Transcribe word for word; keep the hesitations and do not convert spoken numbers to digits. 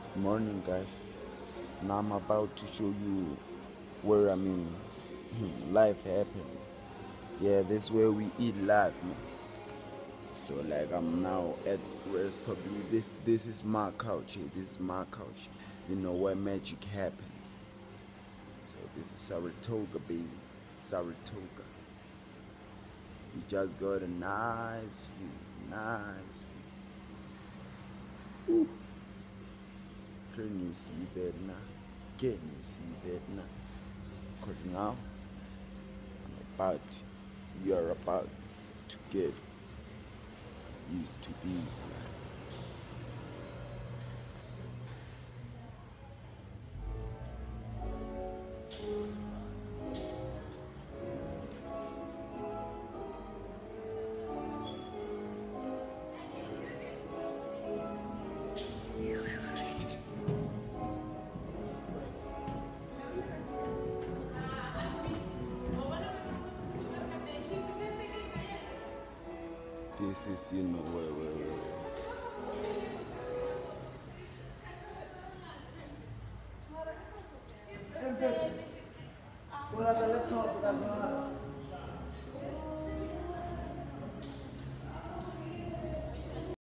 Morning, guys. Now I'm about to show you where I mean life happens. Yeah, this where we eat life, man. So like I'm now at rest. Probably this this is my couch. Here. This is my couch. You know where magic happens. So this is Saratoga, baby. Saratoga. We just got a nice view, nice view. Ooh. Can you see that now? Can you see that now? Because now I'm about, we are about to get used to this life. This is, you know, where, where, where. Wala ka laptop, wala ka